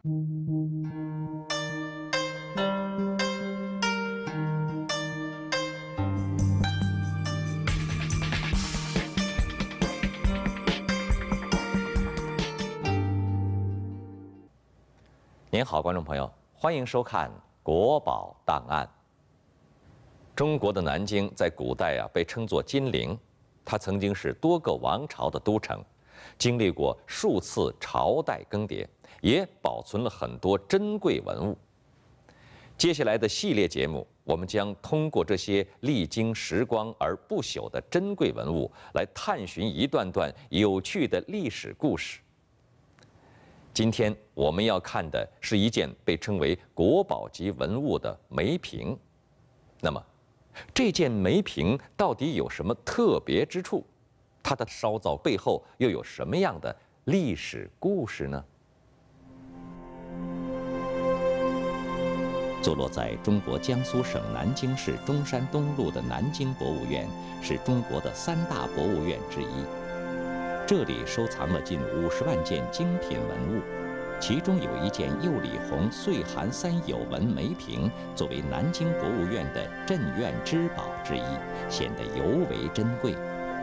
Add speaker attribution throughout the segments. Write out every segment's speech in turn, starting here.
Speaker 1: 您好，观众朋友，欢迎收看《国宝档案》。中国的南京在古代被称作金陵，它曾经是多个王朝的都城，经历过数次朝代更迭，也保存了很多珍贵文物。接下来的系列节目，我们将通过这些历经时光而不朽的珍贵文物，来探寻一段段有趣的历史故事。今天我们要看的是一件被称为国宝级文物的梅瓶。那么，这件梅瓶到底有什么特别之处？它的烧造背后又有什么样的历史故事呢？坐落在中国江苏省南京市中山东路的南京博物院，是中国的3大博物院之一。这里收藏了近50万件精品文物，其中有一件釉里红岁寒3有纹梅瓶，作为南京博物院的镇院之宝之一，显得尤为珍贵。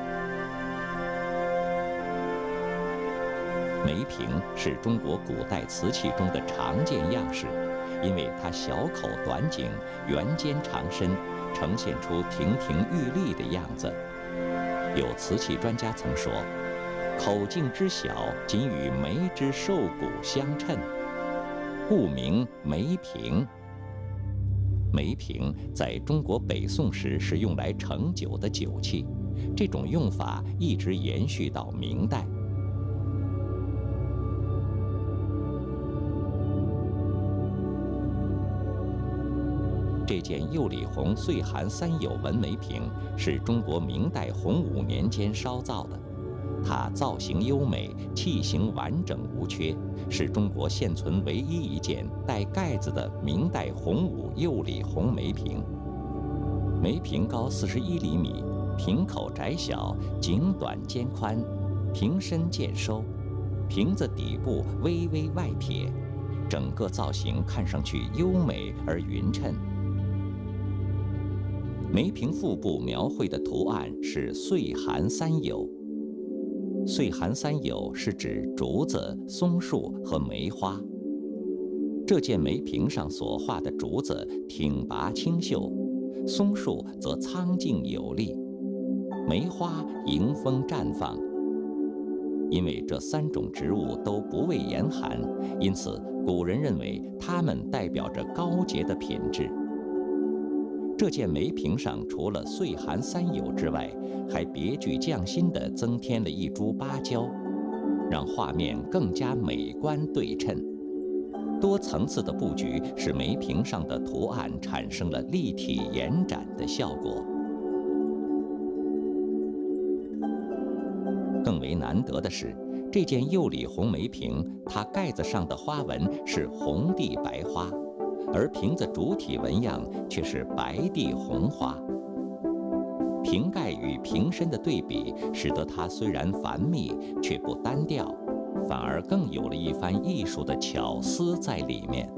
Speaker 1: 梅瓶是中国古代瓷器中的常见样式，因为它小口短颈，圆尖长身，呈现出亭亭玉立的样子。有瓷器专家曾说，口径之小，仅与梅之瘦骨相称，故名梅瓶。梅瓶在中国北宋时是用来盛酒的酒器，这种用法一直延续到明代。这件釉里红岁寒3有纹梅瓶是中国明代洪武年间烧造的。它造型优美，器型完整无缺，是中国现存唯一一件带盖子的明代洪武釉里红梅瓶。梅瓶高41厘米，瓶口窄小，颈短肩宽，瓶身渐收，瓶子底部微微外撇，整个造型看上去优美而匀称。梅瓶腹部描绘的图案是岁寒3有。岁寒3有是指竹子、松树和梅花。这件梅瓶上所画的竹子挺拔清秀，松树则苍劲有力，梅花迎风绽放。因为这3种植物都不畏严寒，因此古人认为它们代表着高洁的品质。这件梅瓶上除了岁寒3有之外，还别具匠心地增添了一株芭蕉，让画面更加美观对称。多层次的布局使梅瓶上的图案产生了立体延展的效果。更为难得的是，这件釉里红梅瓶，它盖子上的花纹是红地白花，而瓶子主体纹样却是白地红花。瓶盖与瓶身的对比，使得它虽然繁密，却不单调，反而更有了一番艺术的巧思在里面。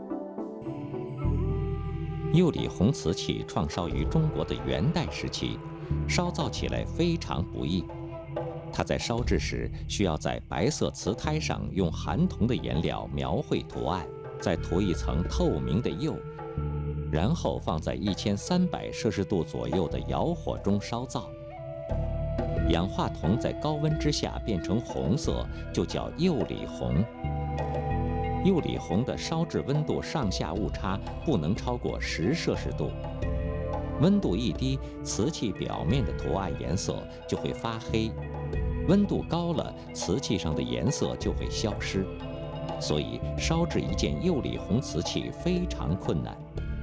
Speaker 1: 釉里红瓷器创烧于中国的元代时期，烧造起来非常不易。它在烧制时需要在白色瓷胎上用含铜的颜料描绘图案，再涂一层透明的釉，然后放在1300摄氏度左右的窑火中烧造。氧化铜在高温之下变成红色，就叫釉里红。釉里红的烧制温度上下误差不能超过10摄氏度，温度一低，瓷器表面的图案颜色就会发黑，温度高了，瓷器上的颜色就会消失。所以烧制一件釉里红瓷器非常困难。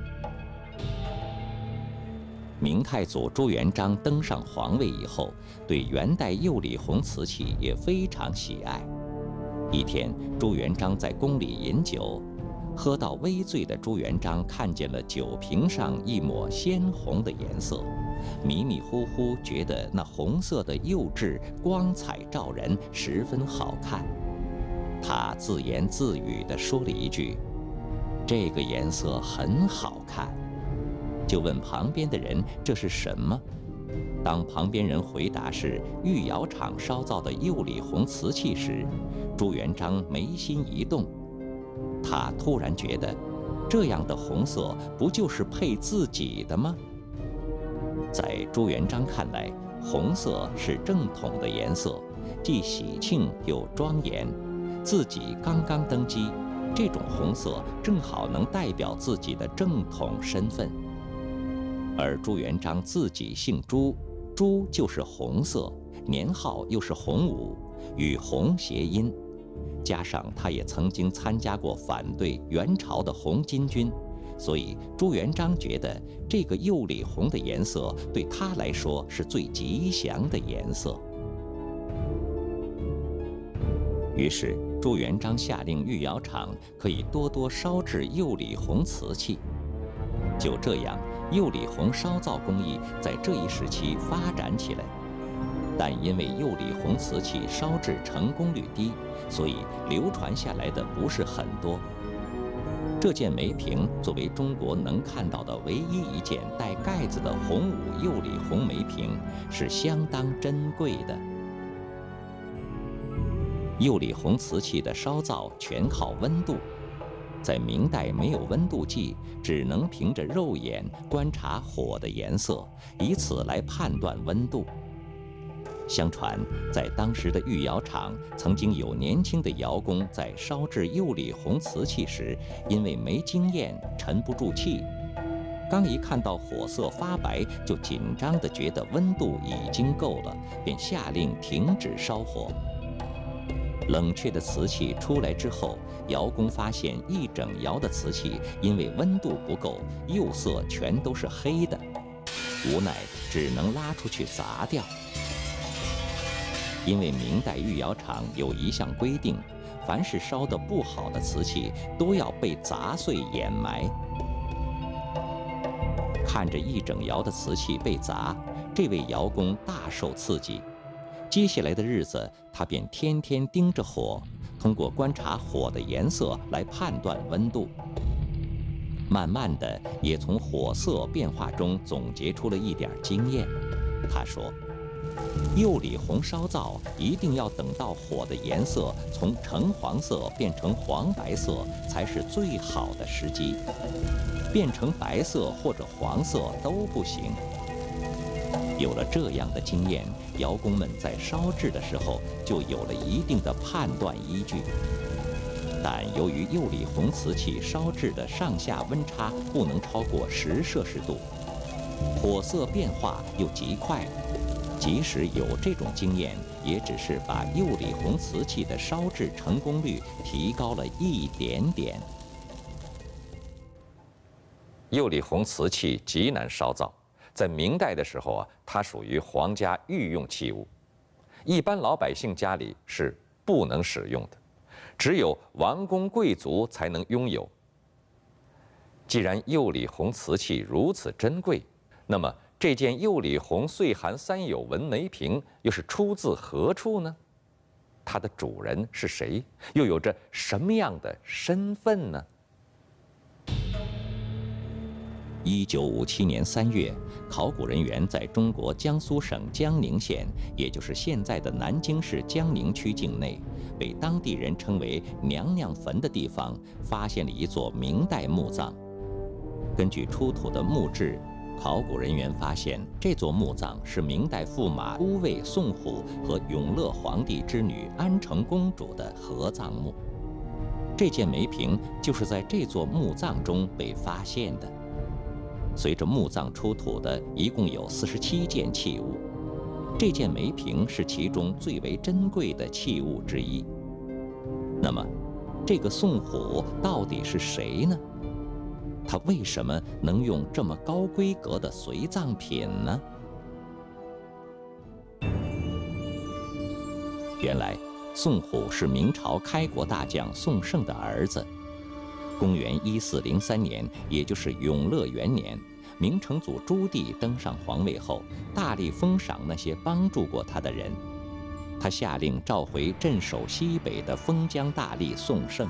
Speaker 1: 明太祖朱元璋登上皇位以后，对元代釉里红瓷器也非常喜爱。一天，朱元璋在宫里饮酒，喝到微醉的朱元璋看见了酒瓶上一抹鲜红的颜色，迷迷糊糊觉得那红色的釉质光彩照人，十分好看。 他自言自语地说了一句：“这个颜色很好看。”就问旁边的人这是什么。当旁边人回答是御窑厂烧造的釉里红瓷器时，朱元璋眉心一动，他突然觉得，这样的红色不就是配自己的吗？在朱元璋看来，红色是正统的颜色，既喜庆又庄严。自己刚刚登基，这种红色正好能代表自己的正统身份。而朱元璋自己姓朱，朱就是红色，年号又是洪武，与红谐音。加上他也曾经参加过反对元朝的红巾军，所以朱元璋觉得这个釉里红的颜色对他来说是最吉祥的颜色。于是朱元璋下令御窑厂可以多多烧制釉里红瓷器。就这样，釉里红烧造工艺在这一时期发展起来。但因为釉里红瓷器烧制成功率低，所以流传下来的不是很多。这件梅瓶作为中国能看到的唯一一件带盖子的洪武釉里红梅瓶，是相当珍贵的。釉里红瓷器的烧造全靠温度，在明代没有温度计，只能凭着肉眼观察火的颜色，以此来判断温度。相传，在当时的御窑厂，曾经有年轻的窑工在烧制釉里红瓷器时，因为没经验，沉不住气。刚一看到火色发白，就紧张地觉得温度已经够了，便下令停止烧火。冷却的瓷器出来之后，窑工发现一整窑的瓷器因为温度不够，釉色全都是黑的，无奈只能拉出去砸掉。因为明代御窑厂有一项规定，凡是烧得不好的瓷器都要被砸碎掩埋。看着一整窑的瓷器被砸，这位窑工大受刺激。接下来的日子，他便天天盯着火，通过观察火的颜色来判断温度。慢慢的，也从火色变化中总结出了一点经验。他说，釉里红烧造一定要等到火的颜色从橙黄色变成黄白色才是最好的时机，变成白色或者黄色都不行。有了这样的经验，窑工们在烧制的时候就有了一定的判断依据。但由于釉里红瓷器烧制的上下温差不能超过10°C，火色变化又极快，即使有这种经验，也只是把釉里红瓷器的烧制成功率提高了一点点。釉里红瓷器极难烧造，在明代的时候啊，它属于皇家御用器物，一般老百姓家里是不能使用的，只有王公贵族才能拥有。既然釉里红瓷器如此珍贵，那么这件釉里红岁寒三友纹梅瓶又是出自何处呢？它的主人是谁？又有着什么样的身份呢？1957年3月，考古人员在中国江苏省江宁县，也就是现在的南京市江宁区境内，被当地人称为“娘娘坟”的地方，发现了一座明代墓葬。根据出土的墓志，考古人员发现，这座墓葬是明代驸马都尉宋虎和永乐皇帝之女安成公主的合葬墓。这件梅瓶就是在这座墓葬中被发现的。随着墓葬出土的一共有47件器物，这件梅瓶是其中最为珍贵的器物之一。那么，这个宋虎到底是谁呢？他为什么能用这么高规格的随葬品呢？原来，宋虎是明朝开国大将宋晟的儿子。公元1403年，也就是永乐元年，明成祖朱棣登上皇位后，大力封赏那些帮助过他的人。 他下令召回镇守西北的封疆大吏宋胜。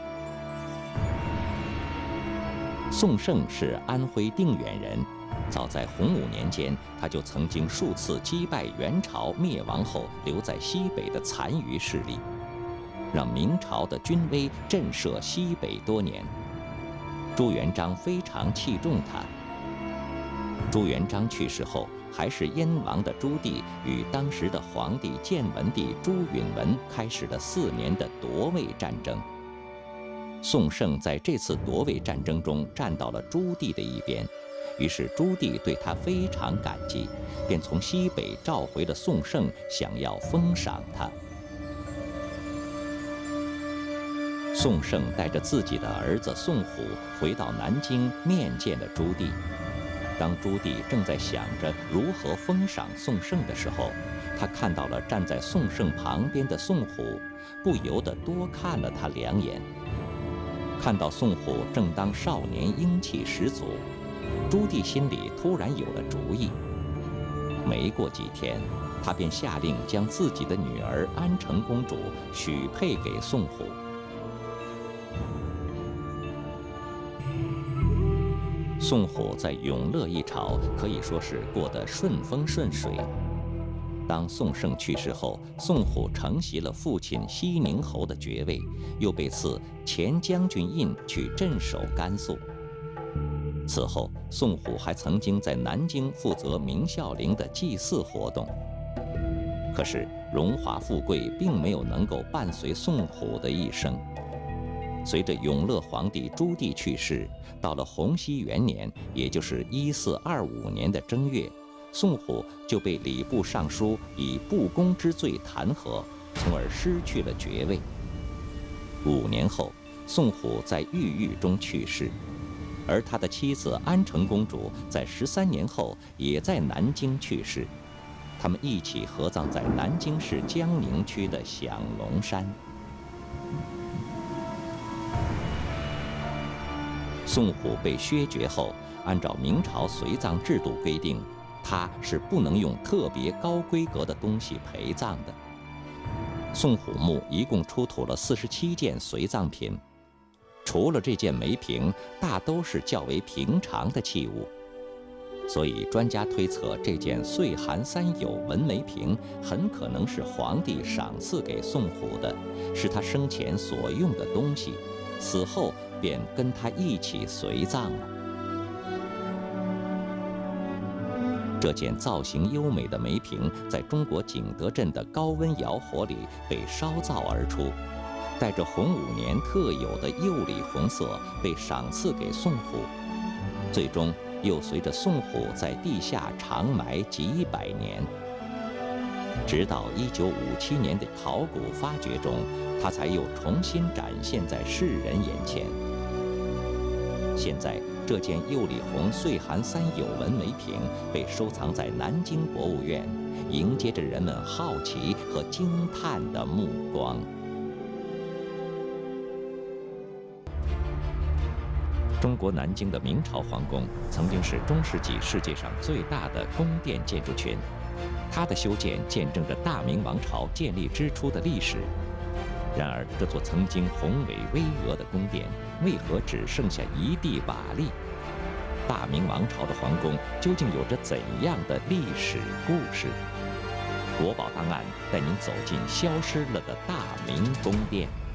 Speaker 1: 宋胜是安徽定远人，早在洪武年间，他就曾经数次击败元朝灭亡后留在西北的残余势力，让明朝的军威震慑西北多年。朱元璋非常器重他。朱元璋去世后，还是燕王的朱棣与当时的皇帝建文帝朱允炆开始了4年的夺位战争。宋胜在这次夺位战争中站到了朱棣的一边，于是朱棣对他非常感激，便从西北召回了宋胜，想要封赏他。宋胜带着自己的儿子宋虎回到南京面见了朱棣。当朱棣正在想着如何封赏宋胜的时候，他看到了站在宋胜旁边的宋虎，不由得多看了他2眼。看到宋虎正当少年，英气十足，朱棣心里突然有了主意。没过几天，他便下令将自己的女儿安成公主许配给宋虎。宋虎在永乐一朝可以说是过得顺风顺水。当宋胜去世后，宋虎承袭了父亲西宁侯的爵位，又被赐前将军印去镇守甘肃。此后，宋虎还曾经在南京负责明孝陵的祭祀活动。可是，荣华富贵并没有能够伴随宋虎的一生。随着永乐皇帝朱棣去世，到了洪熙元年，也就是1425年的正月，宋虎就被礼部尚书以不公之罪弹劾，从而失去了爵位。5年后，宋虎在郁郁中去世，而他的妻子安成公主在13年后也在南京去世，他们一起合葬在南京市江宁区的响龙山。宋虎被削爵后，按照明朝随葬制度规定，他是不能用特别高规格的东西陪葬的。宋虎墓一共出土了47件随葬品，除了这件梅瓶，大都是较为平常的器物。所以专家推测，这件岁寒三友纹梅瓶很可能是皇帝赏赐给宋虎的，是他生前所用的东西，死后便跟他一起随葬了。这件造型优美的梅瓶在中国景德镇的高温窑火里被烧造而出，带着洪武年特有的釉里红色，被赏赐给宋虎，最终又随着宋虎在地下长埋几百年，直到1957年的考古发掘中，它才又重新展现在世人眼前。现在，这件釉里红岁寒三友纹梅瓶被收藏在南京博物院，迎接着人们好奇和惊叹的目光。中国南京的明朝皇宫曾经是中世纪世界上最大的宫殿建筑群，它的修建见证着大明王朝建立之初的历史。然而，这座曾经宏伟巍峨的宫殿，为何只剩下一地瓦砾？大明王朝的皇宫究竟有着怎样的历史故事？国宝档案带您走进消失了的大明宫殿。